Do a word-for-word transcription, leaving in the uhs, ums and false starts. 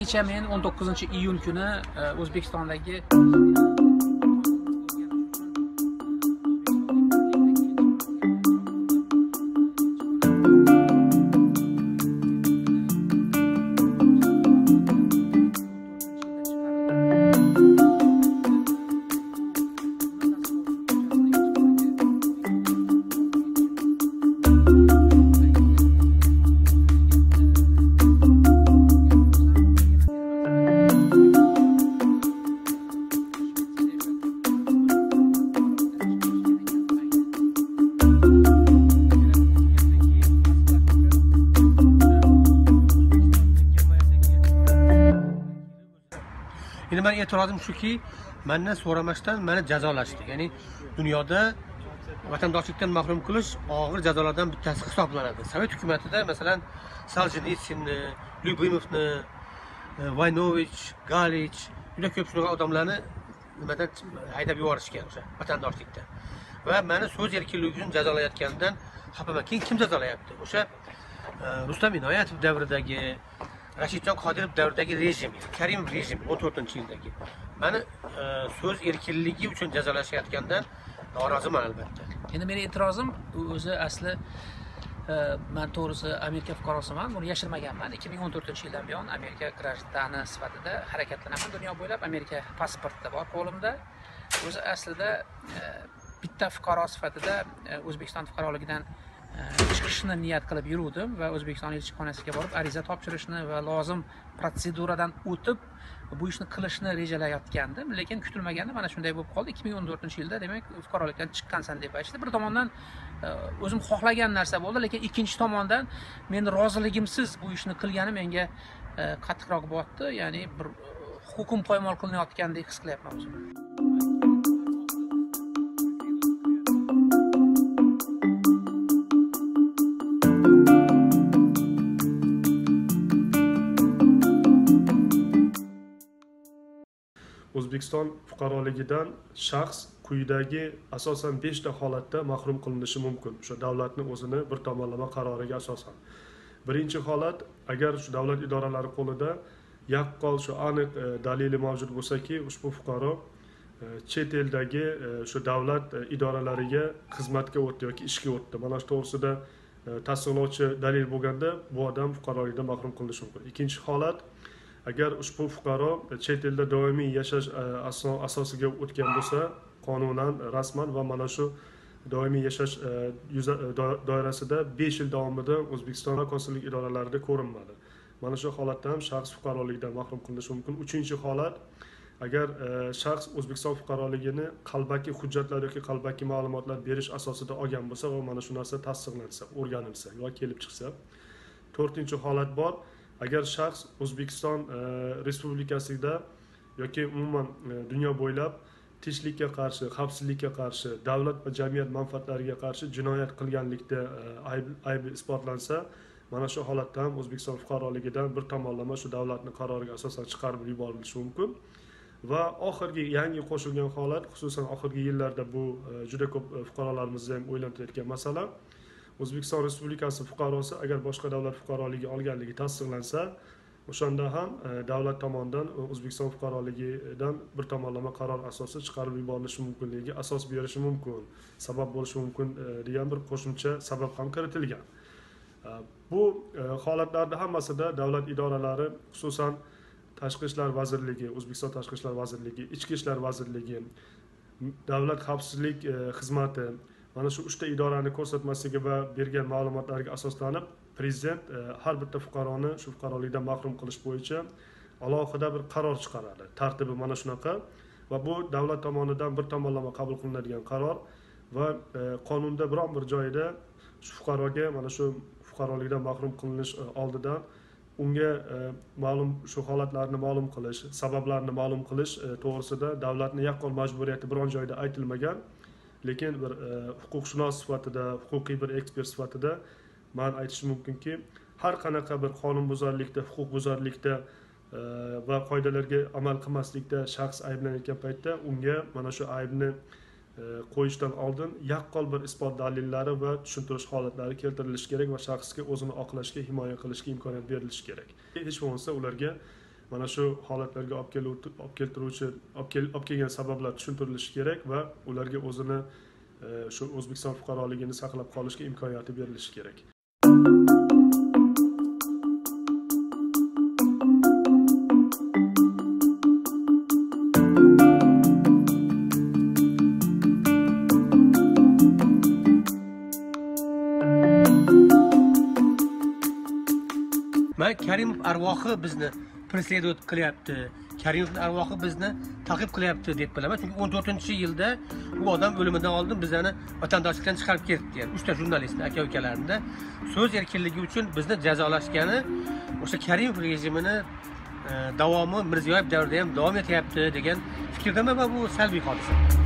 kecha men o'n to'qqizinchi iyun kuni O'zbekistondagi Endi men e'tirozim shuki, mendan so'ramasdan meni jazolashdi. Ya'ni dunyoda vatandoshlikdan mahrum qilish og'ir jazolardan bittasi hisoblanadi. Sovet hukumatida masalan Soljenitsinni, Lyubimovni, Vaynovich, Galich, juda ko'p shunaqa odamlarni nimadan haydab yuborishgan o'sha vatandoshlikda. Va meni so'z erkinligi uchun jazolayotganidan xafaman. Keyin kim jazolayapti? O'sha Rustam Inoyatov davridagi, Rashidjon Qodirov davridagi rejim, Karimov rejimi o'n to'rtinchi yildagi. Meni so'z erkinligi uchun jazolashayotgandan noroziman albatta. Endi mening e'tirozim o'zi asli men to'g'risi Amerika fuqarosiman, buni yashirmaganman. ikki ming o'n to'rtinchi yildan buyon Amerika grajdani sifatida harakatlanaman. Dunyo bo'ylab Amerika pasporti bor qo'limda. O'zi aslida bitta fuqaro sifatida O'zbekiston fuqaroligidan chiqishni niyat qilib yuruvdim va O'zbekiston elchixonasiga borib ariza topshirishni va lozim protseduradan o'tib bu ishni qilishni rejalayotgandim, lekin kutilmaganda mana shunday bo'lib qoldi. ikki ming o'n to'rtinchi yilda demak fuqarolikdan chiqqansan deb aytishdi. Bir tomondan o'zim xohlagan narsa bo'ldi, lekin ikkinchi tomondan men roziligimsiz bu ishni qilgani menga qattiqroq botdi, ya'ni bir huquqim poymol qilinayotgandek his qilyapman o'zimni. O'zbekiston fuqaroligidan shaxs quyidagi asosan besh ta holatda mahrum qilinishi mumkin. O'sha davlatning o'zini bir tomonlama qaroriga asosan. Birinchi holat, agar shu davlat idoralari qo'lida yaqqol shu aniq dalili mavjud bo'lsa-ki, ushbu fuqaro chet eldagi shu davlat idoralariga xizmatga o'tdi yoki ishga o'tdi. Mana shu to'g'risida tasdiqlovchi dalil bo'lganda bu odam fuqarolikdan mahrum qilinishi mumkin. Ikkinchi holat, agar ushbu fuqaro chet elda doimiy yashash asosiga o'tgan bo'lsa, qonunan, rasman va mana shu doimiy yashash doirasida besh yil davomida O'zbekiston konsullik idoralarida ko'rinmadi. Mana shu holatda ham shaxs fuqaroligidan mahrum qilinishi mumkin. Uchinchi holat, agar shaxs O'zbekiston fuqaroligini qalbaki hujjatlar yoki qalbaki ma'lumotlar berish asosida olgan bo'lsa va mana shu narsa tasdiqlansa, o'rganilsa yoki kelib chiqsa. To'rtinchi holat bor. Agar shaxs O'zbekiston Respublikasida yoki umuman dunyo bo'ylab tinchlikka qarshi, xavfsizlikka qarshi, davlat va jamiyat manfaatlariga qarshi jinoyat qilganlikda aybi isbotlansa, mana shu holatda ham O'zbekiston fuqaroligidan bir tomonlama shu davlatning qaroriga asosan chiqarib yuborilishi mumkin. Va oxirgi yangi qo'shilgan holat, xususan oxirgi yillarda bu juda ko'p fuqarolarimizni ham o'ylantirayotgan masala. O'zbekiston Respublikasi fuqarosi agar boshqa davlat fuqaroligi olganligi tasdiqlansa, o'shanda ham davlat tomonidan O'zbekiston fuqaroligidan bir tomonlama qaror asosida chiqarib yuborilishi mumkinligiga asos berishi mumkin, sabab bo'lishi mumkin degan bir qo'shimcha sabab ham kiritilgan. Bu holatlarda hammasida davlat idoralari, xususan Tashqi ishlar vazirligi, O'zbekiston Tashqi ishlar vazirligi, Ichki ishlar vazirligi, Davlat xavfsizlik xizmati mana shu uchta idorani ko'rsatmasiga va bergan ma'lumotlarga asoslanib prezident har bitta fuqaroni shu fuqarolikdan mahrum qilish bo'yicha alohida bir qaror chiqaradi. Tartibi mana shunaqa va bu davlat tomonidan bir tomonlama qabul qilinadigan qaror va qonunda biron bir joyida shu fuqaroga mana shu fuqarolikdan mahrum qilinish oldidan unga ma'lum shu holatlarni ma'lum qilish, sabablarni ma'lum qilish to'g'risida davlatning yaqqol majburiyati biron joyda aytilmagan. Lekin bir huquqshunos sifatida, huquqiy bir ekspert sifatida men aytishim mumkinki, har qanaqa bir qonunbuzarlikda, huquqbuzarlikda va qoidalarga amal qilmaslikda shaxs ayblanayotgan paytda unga mana shu aybni qo'yishdan oldin yaqqol bir isbot dalillari va tushuntirish holatlari keltirilishi kerak va shaxsga o'zini oqlashga, himoya qilishga imkoniyat berilishi kerak. Hech bo'lmasa ularga mana shu holatlarga olib keluvchi olib keltiruvchi olib kel- olib kelgan sabablar tushuntirilishi kerak va ularga o'zini e, shu O'zbekiston fuqaroligini saqlab qolishga imkoniyati berilishi kerak. Man Karimov arvohi bizni preslедовать qilyapti, Karimovning arvohi bizni ta'qib qilyapti deb bilaman. Chunki o'n to'rtinchi yilda bu odam o'limidan oldin bizani vatandoshlikdan chiqarib ketdi. Yani uchta jurnalistni aka-ukalarni so'z erkinligi uchun bizni jazolashgani o'sha Karimov rejimini e, davomi Mirziyoyev davrida ham davom etyapti degan fikrdaman va bu salbiy hodisa.